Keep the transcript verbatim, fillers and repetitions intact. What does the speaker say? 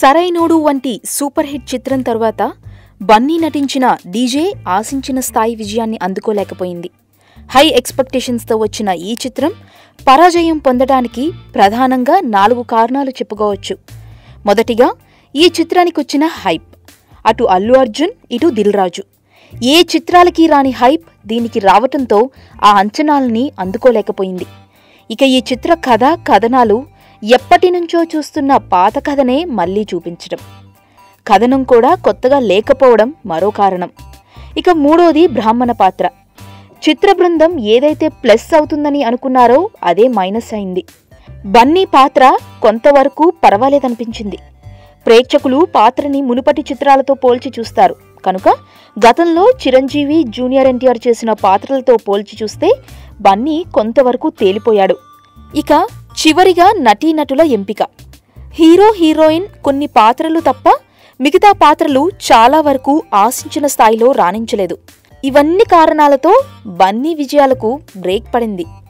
సరైనోడు వంటి super hit చిత్రం తరువాత బన్నీ నటించిన డీజే ఆశించిన స్థాయి విజయాన్ని అందుకోలేకపోయింది. హై ఎక్స్‌పెక్టేషన్స్‌తో వచ్చిన ఈ చిత్రం పరాజయం పొందడానికి ప్రధానంగా నాలుగు కారణాలు చెప్పుకోవచ్చు. మొదటిగా ఈ చిత్రానికి వచ్చిన హైప్. అటు అల్లు అర్జున్, ఇటు దిల్ రాజు. ఏ చిత్రాలకి రాని హైప్ దీనికి రావటంతో ఆ అంచనాల్ని అందుకోలేకపోయింది. ఇక ఈ చిత్ర కథ, కథనాలు ఎప్పటినుంచో చూస్తున్న పాత కథనే మళ్లీ చూపించడం, కథనం కూడా కొత్తగా లేకపోవడం మరో కారణం. ఇక మూడోది బ్రాహ్మణ పాత్ర. చిత్ర బృందం ఏదైతే ప్లస్ అవుతుందని అనుకున్నారో అదే మైనస్ అయింది. బన్నీ పాత్ర కొంతవరకు పర్వాలేదనిపించింది. ప్రేక్షకులు పాత్రని మునుపటి చిత్రాలతో పోల్చి చూస్తారు కనుక గతంలో చిరంజీవి, జూనియర్ ఎన్టీఆర్ చేసిన పాత్రలతో పోల్చి చూస్తే బన్నీ కొంతవరకు తేలిపోయాడు. ఇక చివరిగా నటీనటుల ఎంపిక. హీరో, హీరోయిన్ కొన్ని పాత్రలు తప్ప మిగతా పాత్రలు చాలా వరకు ఆశించిన స్థాయిలో రాణించలేదు. ఇవన్నీ కారణాలతో బన్నీ విజయాలకు బ్రేక్ పడింది.